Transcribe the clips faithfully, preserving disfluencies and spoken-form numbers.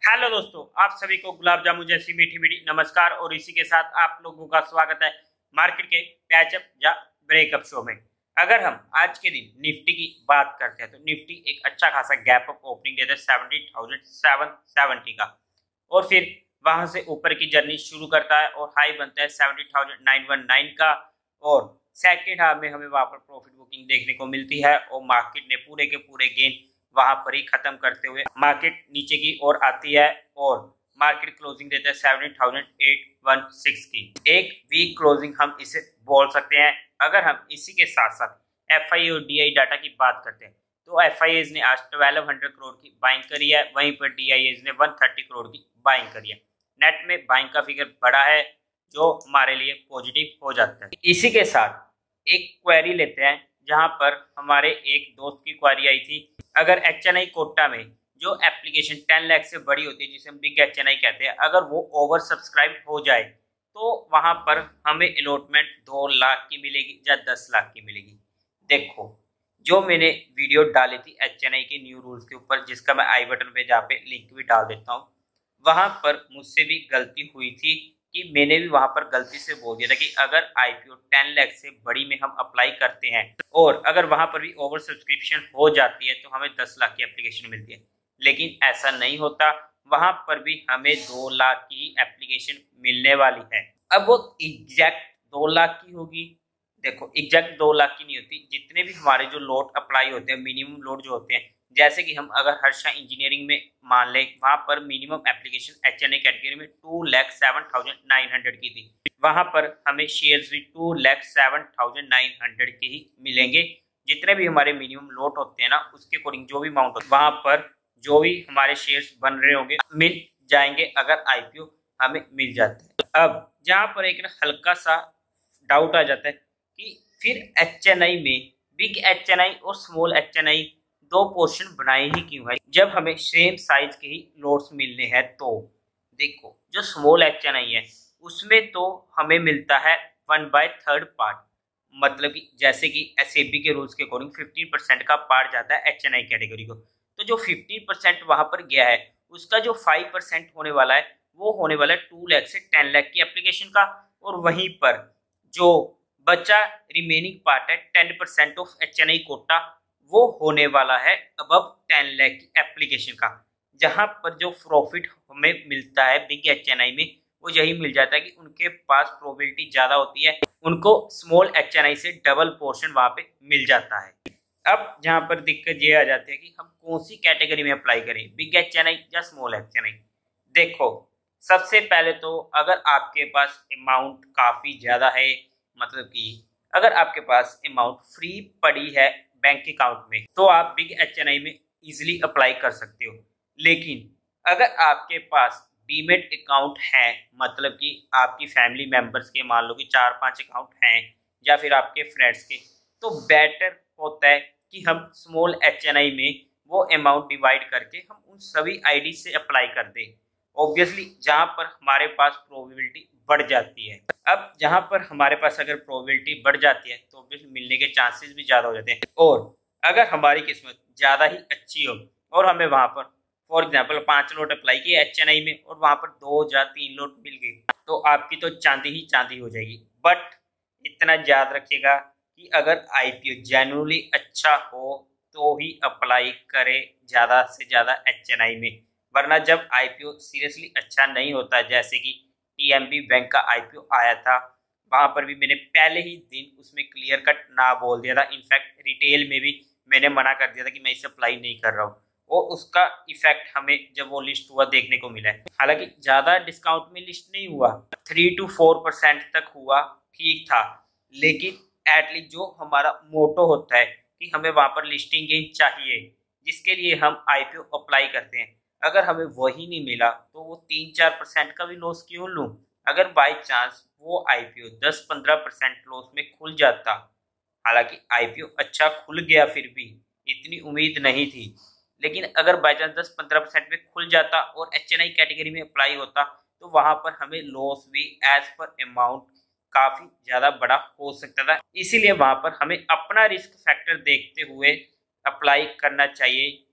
Hello दोस्तों, आप सभी को गुलाब जामुन जैसी मीठी मीठी नमस्कार। और इसी के साथ आप लोगों का स्वागत है मार्केट के पैचअप या ब्रेकअप शो में। अगर हम आज के दिन निफ्टी की बात करते हैं तो निफ्टी एक अच्छा खासा गैप अप ओपनिंग देता है सेवेंटी थाउजेंड सेवन सेवेंटी का, और फिर वहां से ऊपर की जर्नी शुरू करता है और हाई बनता है seventy thousand nine one nine का। और सेकेंड हाफ में हमें वहां पर प्रॉफिट बुकिंग देखने को मिलती है और मार्केट ने पूरे के पूरे गेन वहां पर ही खत्म करते हुए मार्केट नीचे की ओर आती है और मार्केट क्लोजिंग देता है seventy thousand eight one six की। एक वीक क्लोजिंग हम इसे बोल सकते हैं। अगर हम इसी के साथ साथ एफ आई और डी आई डाटा की बात करते हैं तो एफ आई एज ने आज ट्वेल्व हंड्रेड करोड़ की बाइंग करी है, वहीं पर डी आई एज ने वन थर्टी करोड़ की बाइंग करी है। नेट में बाइंग का फिगर बड़ा है जो हमारे लिए पॉजिटिव हो जाता है। इसी के साथ एक क्वेरी लेते हैं जहां पर हमारे एक दोस्त की क्वेरी आई थी। अगर एच एन आई कोटा में जो एप्लीकेशन टेन लाख से बड़ी होती है जिसे हम बिग एच एन आई कहते हैं, अगर वो ओवर सब्सक्राइब हो जाए तो वहां पर हमें अलॉटमेंट दो लाख की मिलेगी या दस लाख की मिलेगी। देखो, जो मैंने वीडियो डाली थी एच एन आई के न्यू रूल्स के ऊपर, जिसका मैं आई बटन पे जहाँ पे लिंक भी डाल देता हूँ, वहां पर मुझसे भी गलती हुई थी कि मैंने भी वहां पर गलती से बोल दिया था कि अगर आईपीओ टेन लाख से बड़ी में हम अप्लाई करते हैं और अगर वहां पर भी ओवर सब्सक्रिप्शन हो जाती है तो हमें दस लाख की एप्लीकेशन मिलती है। लेकिन ऐसा नहीं होता, वहां पर भी हमें दो लाख की एप्लीकेशन मिलने वाली है। अब वो एग्जैक्ट दो लाख की होगी। देखो, एग्जैक्ट दो लाख की नहीं होती। जितने भी हमारे जो लोड अप्लाई होते हैं, मिनिमम लोड जो होते हैं, जैसे कि हम अगर हर्षा इंजीनियरिंग में मान लें, वहां पर minimum application H N A category में two lakh seven thousand nine hundred की थी। वहां पर हमें शेयर्स भी two lakh seven thousand nine hundred के ही मिलेंगे। जितने भी हमारे मिनिमम लोट होते हैं ना, उसके अकॉर्डिंग जो भी अमाउंट होता है वहां पर जो भी हमारे शेयर्स बन रहे होंगे मिल जाएंगे अगर आईपीओ हमें मिल जाता है। अब जहां पर एक हल्का सा डाउट आ जाता है कि फिर एच एन आई में बिग एच एन आई और स्मॉल एच एन आई दो पोर्शन बनाए ही क्यों है जब हमें सेम साइज के ही लोड्स मिलने हैं। तो देखो, जो स्मॉल एच एन आई है उसमें तो हमें मिलता है वन बाय थर्ड पार्ट, मतलब कि जैसे कि एस ए बी के रूल्स के अकॉर्डिंग फिफ्टीन परसेंट का पार्ट जाता है एच एन आई कैटेगरी को। तो जो फिफ्टीन परसेंट वहां पर गया है उसका जो फाइव परसेंट होने वाला है वो होने वाला है टू लैख से टेन लैख की एप्लीकेशन का। और वहीं पर जो बचा रिमेनिंग पार्ट है ten percent of H N I quota, वो होने वाला है अबव टेन लाख की एप्लीकेशन का। जहां पर जो प्रॉफिट हमें मिलता है बिग एच एन आई में वो यही मिल जाता है कि उनके पास प्रोबेबिलिटी ज्यादा होती है, उनको स्मॉल एच एन आई से डबल पोर्शन वहां पे मिल जाता है। अब जहां पर दिक्कत ये आ जाती है कि हम कौन सी कैटेगरी में अप्लाई करें, बिग एच एन आई या स्मॉल एच एन आई। देखो, सबसे पहले तो अगर आपके पास अमाउंट काफी ज्यादा है, मतलब कि अगर आपके पास अमाउंट फ्री पड़ी है बैंक अकाउंट में, तो आप बिग एच एन आई में इजीली अप्लाई कर सकते हो। लेकिन अगर आपके पास डीमेट अकाउंट है, मतलब कि आपकी फैमिली मेंबर्स के मान लो कि चार पांच अकाउंट हैं या फिर आपके फ्रेंड्स के, तो बेटर होता है कि हम स्मॉल एच एन आई में वो अमाउंट डिवाइड करके हम उन सभी आईडी से अप्लाई कर दें। ऑब्वियसली जहां पर हमारे पास प्रोबेबिलिटी बढ़ जाती है। अब जहां पर हमारे पास अगर प्रोबेबिलिटी बढ़ जाती है तो ऑब्वियसली मिलने के चांसेस भी ज्यादा हो जाते हैं। और अगर हमारी किस्मत ज्यादा ही अच्छी हो और हमें वहां पर फॉर एग्जांपल पांच लोट अप्लाई किए एच एन आई में और वहां पर दो या तीन लोट मिल गए, तो आपकी तो चांदी ही चांदी हो जाएगी। बट इतना याद रखिएगा कि अगर आईपीओ जेन्युइनली अच्छा हो तो ही अप्लाई करे ज्यादा से ज्यादा एच एन आई में, वरना जब आईपीओ सीरियसली अच्छा नहीं होता, जैसे कि टी एम बी बैंक का आईपीओ आया था, वहां पर भी मैंने पहले ही दिन उसमें क्लियर कट ना बोल दिया था। इनफैक्ट रिटेल में भी मैंने मना कर दिया था कि मैं इसे अप्लाई नहीं कर रहा हूँ। और उसका इफेक्ट हमें जब वो लिस्ट हुआ देखने को मिला है। हालांकि ज्यादा डिस्काउंट में लिस्ट नहीं हुआ, थ्री टू फोर परसेंट तक हुआ, ठीक था। लेकिन एटलीस्ट जो हमारा मोटो होता है कि हमें वहां पर लिस्टिंग गेन चाहिए, जिसके लिए हम आईपीओ अप्लाई करते हैं, अगर हमें वही नहीं मिला तो वो तीन चार परसेंट का भी लॉस क्यों लूं। अगर बाई चांस वो आईपीओ दस पंद्रह परसेंट लॉस में खुल जाता, हालांकि आईपीओ अच्छा खुल गया, फिर भी इतनी उम्मीद नहीं थी, लेकिन अगर बाई चांस दस पंद्रह परसेंट में खुल जाता और एच एन आई कैटेगरी में अप्लाई होता तो वहां पर हमें लॉस भी एज पर अमाउंट काफी ज्यादा बड़ा हो सकता था। इसीलिए वहां पर हमें अपना रिस्क फैक्टर देखते हुए अप्लाई करना चाहिए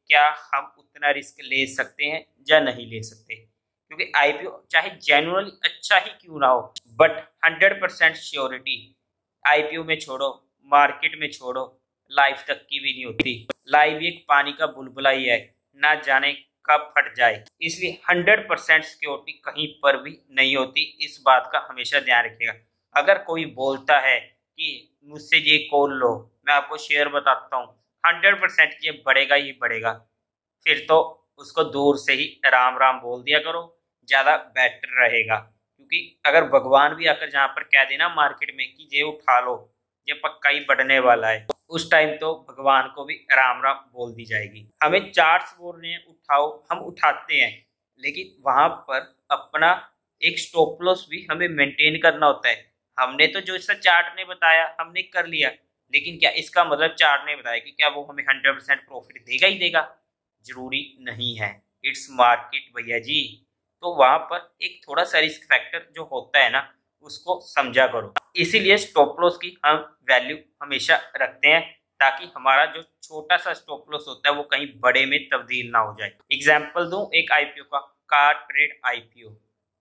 क्या हम उतना रिस्क ले सकते हैं या नहीं ले सकते, क्योंकि आईपीओ चाहे जेन्युइनली अच्छा ही क्यों ना हो, but hundred percent surety IPO में छोड़ो, मार्केट में छोड़ो, लाइफ तक की भी नहीं होती। लाइफ एक पानी का बुलबुला ही है, ना जाने कब फट जाए, इसलिए हंड्रेड परसेंट सिक्योरिटी कहीं पर भी नहीं होती। इस बात का हमेशा ध्यान रखिएगा। अगर कोई बोलता है कि मुझसे ये कॉल लो, मैं आपको शेयर बताता हूँ, हंड्रेड परसेंट ये बढ़ेगा ही बढ़ेगा, फिर तो उसको दूर से ही राम राम बोल दिया करो, ज्यादा बेटर रहेगा। क्योंकि अगर भगवान भी आकर जहाँ पर कह देना मार्केट में कि ये उठा लो, ये पक्का ही बढ़ने वाला है, उस टाइम तो भगवान को भी राम राम बोल दी जाएगी। हमें चार्ट्स बोल रहे हैं उठाओ, हम उठाते हैं, लेकिन वहां पर अपना एक स्टॉप लॉस भी हमें मेंटेन करना होता है। हमने तो जो इसका चार्ट ने बताया हमने कर लिया, लेकिन क्या इसका मतलब चार्ट ने बताया कि क्या वो हमें हंड्रेड परसेंट प्रॉफिट देगा ही देगा? जरूरी नहीं है। इट्स मार्केट भैया जी। तो वहां पर एक थोड़ा सा रिस्क फैक्टर जो होता है ना, उसको समझा करो। इसीलिए स्टॉप लॉस की हम वैल्यू हमेशा रखते हैं, ताकि हमारा जो छोटा सा स्टॉप लॉस होता है वो कहीं बड़े में तब्दील ना हो जाए। एग्जाम्पल दूं एक आईपीओ का, कार ट्रेड आईपीओ,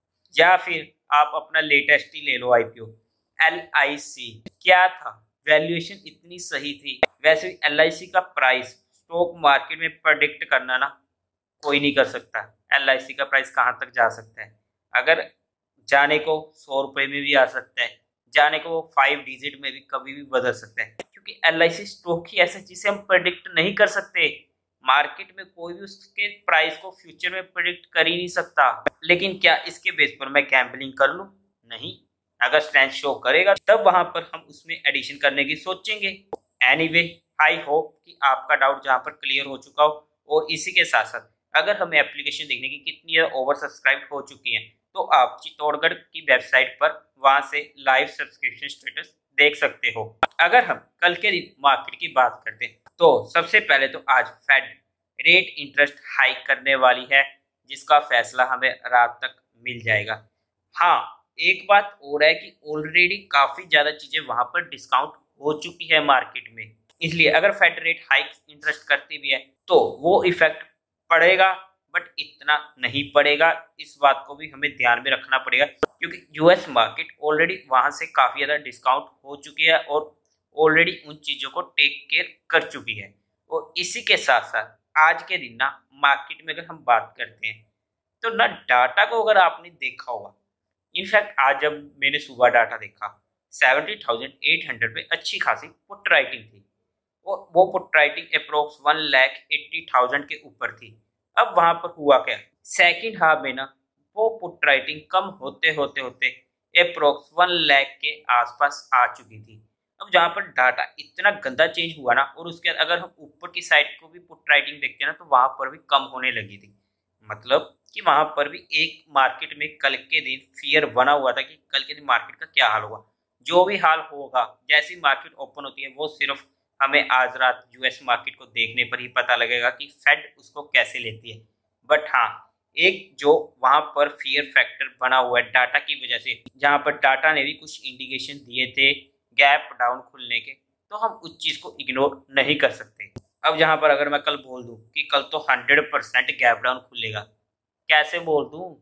या फिर आप अपना लेटेस्ट ही ले लो आईपीओ एल आई सी। क्या था, वैल्यूएशन इतनी सही थी। वैसे एल आई सी का प्राइस स्टॉक मार्केट में प्रेडिक्ट करना ना कोई नहीं कर सकता, एल आई सी का प्राइस कहाँ तक जा सकता है। अगर जाने को सौ रुपए में भी आ सकता है, जाने को वो फाइव डिजिट में भी कभी भी बदल सकता है, क्योंकि एल आई सी स्टॉक ही ऐसा जिसे हम प्रेडिक्ट नहीं कर सकते। मार्केट में कोई भी उसके प्राइस को फ्यूचर में प्रेडिक्ट कर ही नहीं सकता। लेकिन क्या इसके बेस पर मैं गैम्बलिंग कर लूं? नहीं। अगर स्ट्रेंथ शो करेगा तब वहां पर हम उसमें एडिशन करने की सोचेंगे। एनीवे, आई होप कि आपका डाउट जहां पर क्लियर हो चुका हो। और इसी के साथ साथ अगर हमें एप्लीकेशन देखने की कितनी ओवर सब्सक्राइब हो चुकी है, तो आप चित्तौड़गढ़ की वेबसाइट पर वहां से लाइव सब्सक्रिप्शन स्टेटस देख सकते हो। अगर हम कल के दिन मार्केट की बात करते हैं, तो सबसे पहले तो आज फेड रेट इंटरेस्ट हाइक करने वाली है, जिसका फैसला हमें रात तक मिल जाएगा। हाँ, एक बात और है कि ऑलरेडी काफी ज्यादा चीजें वहां पर डिस्काउंट हो चुकी है मार्केट में, इसलिए अगर फेड रेट हाइक इंटरेस्ट करती भी है तो वो इफेक्ट पड़ेगा, बट इतना नहीं पड़ेगा। इस बात को भी हमें ध्यान में रखना पड़ेगा, क्योंकि यूएस मार्केट ऑलरेडी वहां से काफी ज्यादा डिस्काउंट हो चुकी है और ऑलरेडी उन चीजों को टेक केयर कर चुकी है। और इसी के साथ साथ आज के दिन ना मार्केट में अगर हम बात करते हैं तो ना डाटा को अगर आपने देखा होगा, इनफैक्ट आज जब मैंने सुबह डाटा देखा सेवेंटी थाउजेंड एट हंड्रेड पे अच्छी खासी पुट राइटिंग थी, और वो put writing approx one lakh eighty thousand के ऊपर थी। अब वहां पर हुआ क्या, सेकंड हाफ में ना वो पुट राइटिंग कम होते होते होते अप्रोक्स वन लैख के आसपास आ चुकी थी। अब जहां पर डाटा इतना गंदा चेंज हुआ ना, और उसके अगर हम ऊपर की साइड को भी पुट राइटिंग देखते हैं ना, तो वहां पर भी कम होने लगी थी। मतलब कि वहां पर भी एक मार्केट में कल के दिन फियर बना हुआ था कि कल के दिन मार्केट का क्या हाल होगा। जो भी हाल होगा, जैसी मार्केट ओपन होती है वो सिर्फ हमें आज रात यूएस मार्केट को देखने पर ही पता लगेगा कि फेड उसको कैसे लेती है। बट हाँ, एक जो वहां पर फियर फैक्टर बना हुआ है डाटा की वजह से, जहां पर डाटा ने भी कुछ इंडिकेशन दिए थे गैप डाउन खुलने के, तो हम उस चीज को इग्नोर नहीं कर सकते। अब जहां पर अगर मैं कल बोल दूं कि कल तो हंड्रेड परसेंट गैप डाउन खुलेगा, कैसे बोल दूं?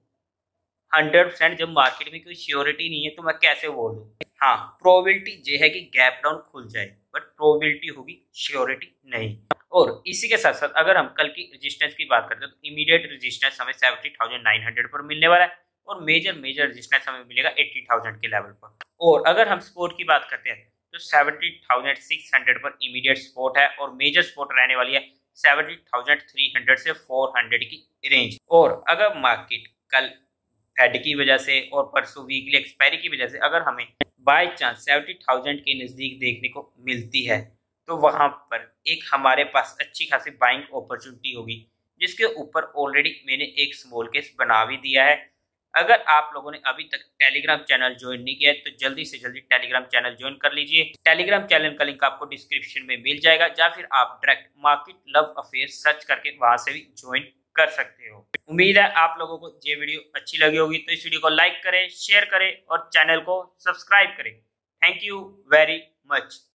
हंड्रेड परसेंट जब मार्केट में कोई श्योरिटी नहीं है तो मैं कैसे बोल दूं? हाँ, प्रोबेबिलिटी ये है कि गैप डाउन खुल जाए, बट प्रोबेबिलिटी होगी, श्योरिटी नहीं। और इसी के साथ साथ अगर हम कल की रेजिस्टेंस की बात करते हैं तो इमीडिएट रेजिस्टेंस हमें सेवेंटी थाउजेंड नाइन हंड्रेड पर मिलने वाला है, और मेजर मेजर रेजिस्टेंस हमें मिलेगा एट्टी थाउजेंड के लेवल पर। और अगर हम सपोर्ट की बात करते हैं तो सेवेंटी थाउजेंड सिक्स हंड्रेड पर इमीडिएट सपोर्ट है, और मेजर सपोर्ट रहने वाली है सेवेंटी थाउजेंड थ्री हंड्रेड से फोर हंड्रेड की रेंज। और अगर मार्केट कल फेड की वजह से और परसों वीकली एक्सपायरी की वजह से अगर हमें बाय चांस सेवेंटी थाउजेंड के नज़दीक देखने को मिलती है, तो वहां पर एक हमारे पास अच्छी खासी बाइंग अपॉर्चुनिटी होगी, जिसके ऊपर ऑलरेडी मैंने एक स्मॉल केस बना भी दिया है। अगर आप लोगों ने अभी तक टेलीग्राम चैनल ज्वाइन नहीं किया है तो जल्दी से जल्दी टेलीग्राम चैनल ज्वाइन कर लीजिए। टेलीग्राम चैनल का लिंक आपको डिस्क्रिप्शन में मिल जाएगा, या फिर आप direct market love affair search करके वहां से भी ज्वाइन कर सकते हो। उम्मीद है आप लोगों को ये वीडियो अच्छी लगी होगी, तो इस वीडियो को लाइक करें, शेयर करें और चैनल को सब्सक्राइब करें। Thank you very much.